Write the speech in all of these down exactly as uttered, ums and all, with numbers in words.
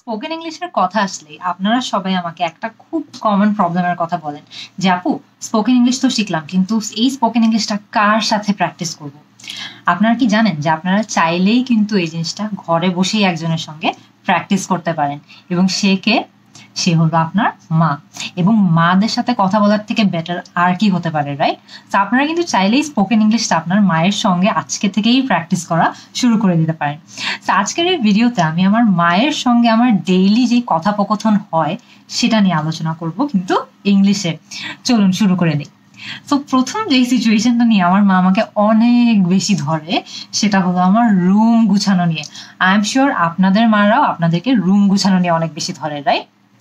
Spoken ইংলিশের কথা আসলে আপনারা সবাই আমাকে একটা খুব কমন প্রবলেমের কথা বলেন যে আপু স্পোকেন ইংলিশ তো শিখলাম, কিন্তু এই স্পোকেন ইংলিশটা কার সাথে প্র্যাকটিস করব। আপনারা কি জানেন যে আপনারা চাইলেই কিন্তু এই জিনিসটা ঘরে বসেই একজনের সঙ্গে প্র্যাকটিস করতে পারেন, এবং সে কে? সে হলো আপনার মা। এবং মাদের সাথে কথা বলার থেকে বেটার আর কি হতে পারে, রাইট? তো আপনারা কিন্তু চাইলেই স্পোকেন ইংলিশটা আপনার মায়ের সঙ্গে আজকে থেকেই প্র্যাকটিস করা শুরু করে দিতে পারেন। তো আজকের এই ভিডিওতে আমি আমার মায়ের সঙ্গে আমার ডেইলি যে কথোপকথন হয় সেটা নিয়ে আলোচনা করব, কিন্তু ইংলিশে। চলুন শুরু করে দিই। তো প্রথম যে সিচুয়েশনটা নিয়ে আমার মা আমাকে অনেক বেশি ধরে সেটা হলো আমার রুম গুছানো নিয়ে। আই এম শিওর আপনাদের মারাও আপনাদেরকে রুম গুছানো নিয়ে অনেক বেশি ধরে, রাইট?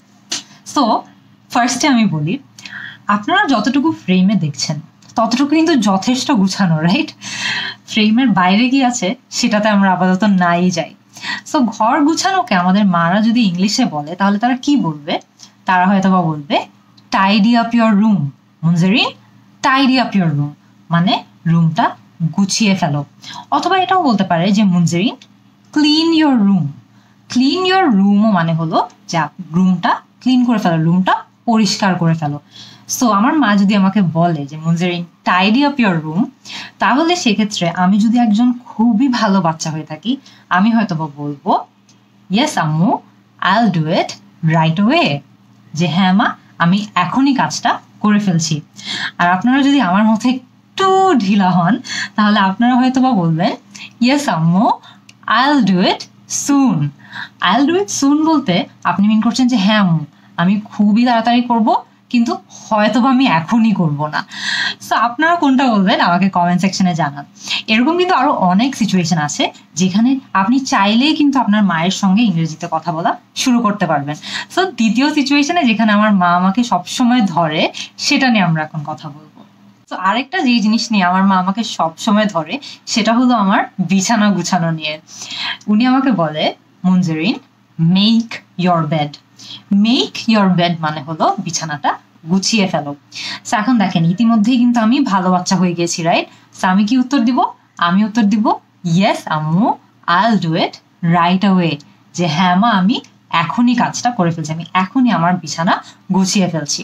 সো ফার্স্টে আমি বলি, আপনারা যতটুকু ফ্রেমে দেখছেন ততটুকু কিন্তু যথেষ্ট গুছানো, রাইট? ফ্রেমের বাইরে কি আছে সেটাতে আমরা আপাতত নাই যাই। সো ঘর গুছানোকে আমাদের মারা যদি ইংলিশে বলে তাহলে তারা কি বলবে? তারা হয়তো বা বলবে tidy up your room. Munzerin, tidy up your room মানে রুমটা গুছিয়ে ফেলো। অথবা এটাও বলতে পারে যে Munzerin clean your room. Clean your রুমও মানে হলো যে রুমটা ক্লিন করে ফেলো, রুমটা পরিষ্কার করে ফেলো। সো আমার মা যদি আমাকে বলে যে Munzerin tidy up your room, তাহলে সেক্ষেত্রে আমি যদি একজন খুবই ভালো বাচ্চা হয়ে থাকি আমি হয়তো বা বলবো ইয়েস আম্মু, I'll do it right way. যে হ্যাঁ মা, আমি এখনই কাজটা করে ফেলছি। আর আপনারা যদি আমার মতো একটু ঢিলা হন তাহলে আপনারা হয়তো বা বলবেন ইয়েস আম্মু, I'll do it soon. I'll do it সুন বলতে আপনি মিন করছেন যে হ্যাঁ আম্মু, আমি খুবই তাড়াতাড়ি করব, কিন্তু হয়তো আমি এখনই করব না। সো আপনারা কোনটা বলবেন আমাকে কমেন্ট সেকশনে জানান। এরকম কিন্তু আরো অনেক সিচুয়েশন আছে যেখানে আপনি চাইলেই কিন্তু আপনার মায়ের সঙ্গে ইংরেজিতে কথা বলা শুরু করতে পারবেন। সো দ্বিতীয় সিচুয়েশনে যেখানে আমার মা আমাকে সবসময় ধরে সেটা নিয়ে আমরা এখন কথা বলবো। তো আরেকটা যে জিনিস নিয়ে আমার মা আমাকে সবসময় ধরে সেটা হলো আমার বিছানা গুছানো নিয়ে। উনি আমাকে বলে Munzerin make your bed. Make your bed মানে হলো বিছানাটা গুছিয়ে ফেলো। সো এখন দেখেন ইতিমধ্যেই কিন্তু আমি ভালো বাচ্চা হয়ে গেছি, রাইট? সো আমি কি উত্তর দিব? আমি উত্তর দিব ইয়েস আম্মু, I'll do it right away. যে হ্যাঁ মা, আমি এখনই কাজটা করে ফেলছি, আমি এখনই আমার বিছানা গুছিয়ে ফেলছি।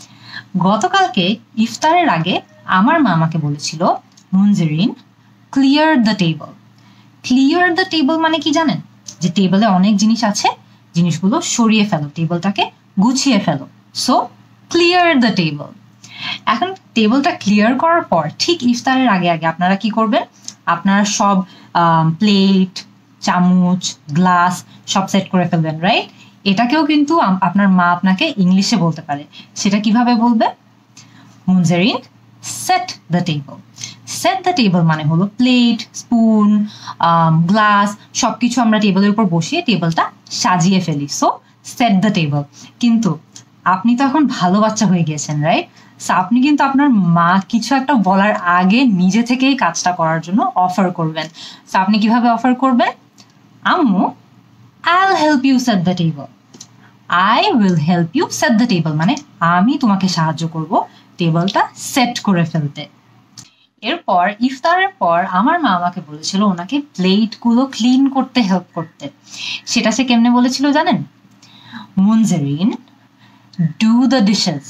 গতকালকে ইফতারের আগে আমার মা আমাকে বলেছিল Munzerin clear the table. Clear the table মানে কি জানেন? যে টেবলে অনেক জিনিস আছে, জিনিসগুলো সরিয়ে ফেলো, টেবলটাকে গুছিয়ে ফেলো। So clear the table. এখন টেবলটা ক্লিয়ার করার পর ঠিক ইফতারের আগে আগে আপনারা কি করবেন? আপনারা সব প্লেট, চামচ, গ্লাস সব সেট করে ফেলবেন, রাইট? এটাকেও কিন্তু আপনার মা আপনাকে ইংলিশে বলতে পারে। সেটা কিভাবে বলবে? Munzerin set the table. Set the table মানে হলো প্লেট, স্পুন, গ্লাস সবকিছু আমরা টেবিলের উপর বসিয়ে টেবিলটা সাজিয়ে ফেলি। So set the table. কিন্তু আপনি তো এখন ভালো বাচ্চা হয়ে গেছেন, রাইট? সো আপনি কিন্তু আপনার মা কিছু একটা বলার আগে নিজে থেকেই কাজটা করার জন্য অফার করবেন। সো আপনি কিভাবে অফার করবেন? আম্মু, I'll help you set the table. I will help you set the table মানে আমি তোমাকে সাহায্য করব টেবিলটা সেট করে ফেলতে। এরপর ইফতারের পর আমার মা আমাকে বলেছিল ওনাকে প্লেটগুলো ক্লিন করতে হেল্প করতে। সেটা সে কেমনে বলেছিল জানেন? Munzerin do the dishes.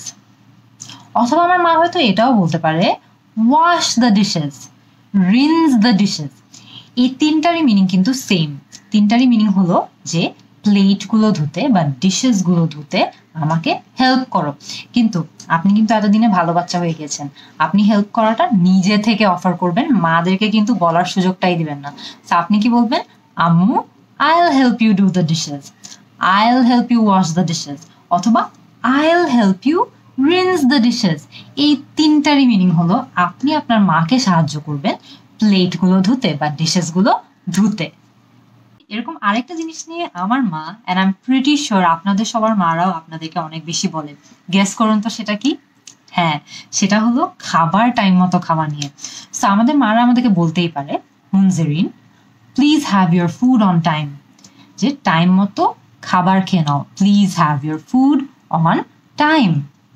অথবা আমার মা হয়তো এটাও বলতে পারে wash the dishes, rinse the dishes. এই তিনটারই মিনিং কিন্তু সেম। তিনটারই মিনিং হলো যে প্লেটগুলো ধুতে বা ডিশেসগুলো ধুতে আমাকে হেল্প করো। কিন্তু আপনি কিন্তু এতদিনে ভালো বাচ্চা হয়ে গেছেন, আপনি হেল্প করাটা নিজে থেকে অফার করবেন, মাদেরকে কিন্তু বলার সুযোগটাই দিবেন না। তো আপনি কি বলবেন? আম্মু, I'll help you do the dishes, I'll help you wash the dishes, অথবা I'll help you rinse the dishes. এই তিনটারই মিনিং হলো আপনি আপনার মাকে সাহায্য করবেন প্লেটগুলো ধুতে বা ডিশেসগুলো ধুতে। এরকম আরেকটা জিনিস নিয়ে আমার মা, and I am pretty sure আপনাদের সবার মারাও আপনাদেরকে অনেক বেশি বলে। গেস করুন তো সেটা কি? হ্যাঁ, সেটা হলো খাবার টাইম মতো খাওয়া নিয়ে। সো আমাদের মারা আমাদেরকে বলতেই পারে Munzerin please have your food on time. যে টাইম মতো খাবার খেয়ে নাও, please have your food on time.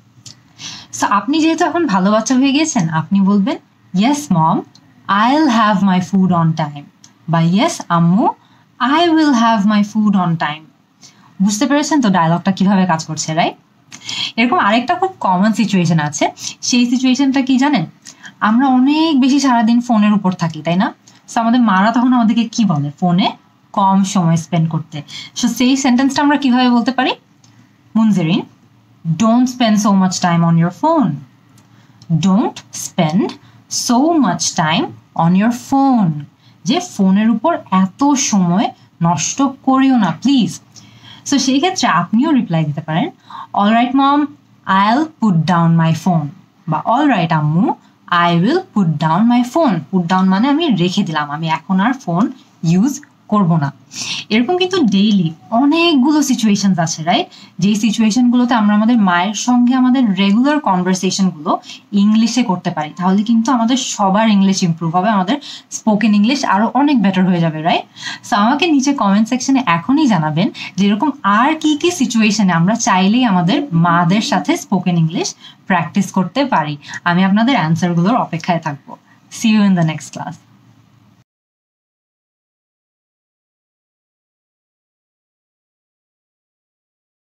So আপনি যেহেতু এখন ভালো বাচ্চা হয়ে গেছেন আপনি বলবেন yes mom, I'll have my food on time, বা ইয়েস আম্মু, I will have my food on time. বুঝতে পেরেছেন তো ডায়লগটা কিভাবে কাজ করছে, রাইট? এরকম আরেকটা খুব কমন সিচুয়েশন আছে। সেই সিচুয়েশনটা কি জানেন? আমরা অনেক বেশি সারাদিন ফোনের উপর থাকি, তাই না? সো আমাদের মারা তখন আমাদেরকে কি বলে? ফোনে কম সময় স্পেন্ড করতে। সো সেই সেন্টেন্সটা আমরা কিভাবে বলতে পারি? Munjerin, don't spend so much time on your phone. Don't spend so much time on your phone. যে ফোনের উপর এত সময় নষ্ট করিও না প্লিজ। সো সেই ক্ষেত্রে আপনিও রিপ্লাই দিতে পারেন, all right mom, I'll put down my phone, বা অল রাইট আম্মু, I will put down my phone. Put down মানে আমি রেখে দিলাম, আমি এখন আর ফোন ইউজ করব না। এরকম কিন্তু ডেইলি অনেকগুলো সিচুয়েশনস আছে, রাইট? যেই সিচুয়েশনগুলোতে আমরা আমাদের মায়ের সঙ্গে আমাদের রেগুলার কনভারসেশনগুলো ইংলিশে করতে পারি, তাহলে কিন্তু আমাদের সবার ইংলিশ ইমপ্রুভ হবে, আমাদের স্পোকেন ইংলিশ আরো অনেক বেটার হয়ে যাবে, রাইট? সো আমাকে নিচে কমেন্ট সেকশনে এখনই জানাবেন যেরকম আর কি কি সিচুয়েশনে আমরা চাইলেই আমাদের মাদের সাথে স্পোকেন ইংলিশ প্র্যাকটিস করতে পারি। আমি আপনাদের অ্যান্সারগুলোর অপেক্ষায় থাকবো। See you in the next class.